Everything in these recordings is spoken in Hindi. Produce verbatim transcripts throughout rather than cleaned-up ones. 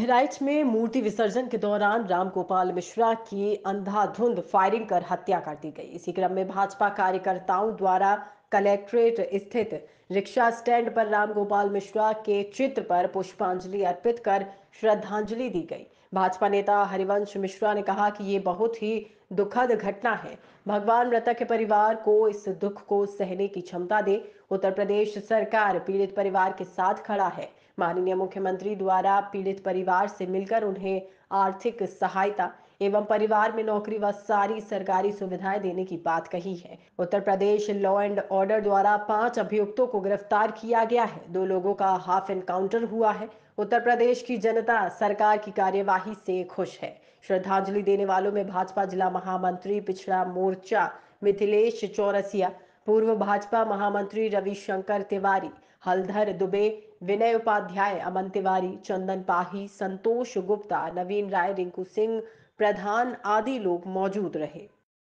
बहराइच में मूर्ति विसर्जन के दौरान रामगोपाल मिश्रा की अंधाधुंध फायरिंग कर हत्या कर दी गई। इसी क्रम में भाजपा कार्यकर्ताओं द्वारा कलेक्ट्रेट स्थित रिक्शा स्टैंड पर रामगोपाल मिश्रा के चित्र पर पुष्पांजलि अर्पित कर श्रद्धांजलि दी गई। भाजपा नेता हरिवंश मिश्रा ने कहा कि ये बहुत ही दुखद घटना है। भगवान मृतक के परिवार को इस दुख को सहने की क्षमता दे। उत्तर प्रदेश सरकार पीड़ित परिवार के साथ खड़ा है। माननीय मुख्यमंत्री द्वारा पीड़ित परिवार से मिलकर उन्हें आर्थिक सहायता एवं परिवार में नौकरी व सारी सरकारी सुविधाएं देने की बात कही है। Uttar Pradesh law and order द्वारा पांच अभियुक्तों को गिरफ्तार किया गया है। दो लोगों का हाफ एनकाउंटर हुआ है। उत्तर प्रदेश की जनता सरकार की कार्यवाही से खुश है। श्रद्धांजलि देने वालों में भाजपा जिला महामंत्री पिछड़ा मोर्चा मिथिलेश चौरसिया, पूर्व भाजपा महामंत्री रविशंकर तिवारी, हलधर दुबे, विनय उपाध्याय, अमन तिवारी, चंदन पाही, संतोष गुप्ता, नवीन राय, रिंकू सिंह प्रधान आदि लोग मौजूद रहे।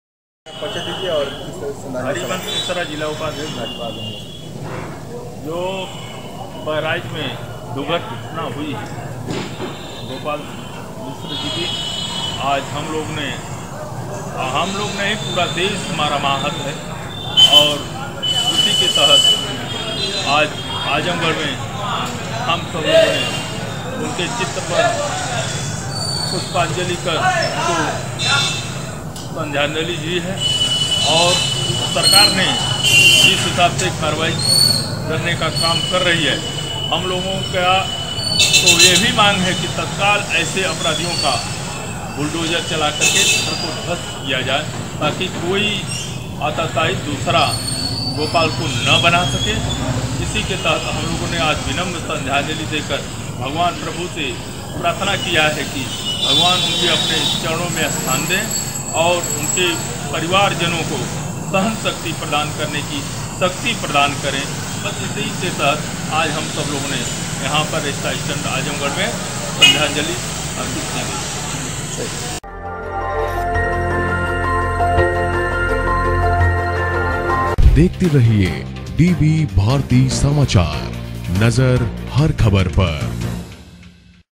और हरिवंश मिश्रा जिला उपाध्यक्ष भाजपा जो बहराइच में दुर्घटना घटना हुई है गोपाल मिश्र जी की, आज हम लोग ने हम लोग नहीं पूरा देश हमारा माहत है और उसी के तहत आज आजमगढ़ में हम सब लोगों ने उनके चित्र पर पुष्पांजलि कर उनको श्रद्धांजलि दी है और सरकार ने जिस हिसाब से कार्रवाई करने का काम कर रही है, हम लोगों का तो ये भी मांग है कि तत्काल ऐसे अपराधियों का बुलडोजर चला करके घर को ध्वस्त किया जाए ताकि कोई आतताई दूसरा गोपाल को न बना सके। इसी के तहत हम लोगों ने आज विनम्र श्रद्धांजलि देकर भगवान प्रभु से प्रार्थना किया है कि भगवान उनके अपने चरणों में स्थान दें और उनके परिवारजनों को सहन शक्ति प्रदान करने की शक्ति प्रदान करें। बस इसी के तहत आज हम सब लोगों ने यहाँ पर रिक्शा स्टैंड आजमगढ़ में श्रद्धांजलि अर्पित की गई। देखते रहिए डीबी भारती समाचार, नजर हर खबर पर।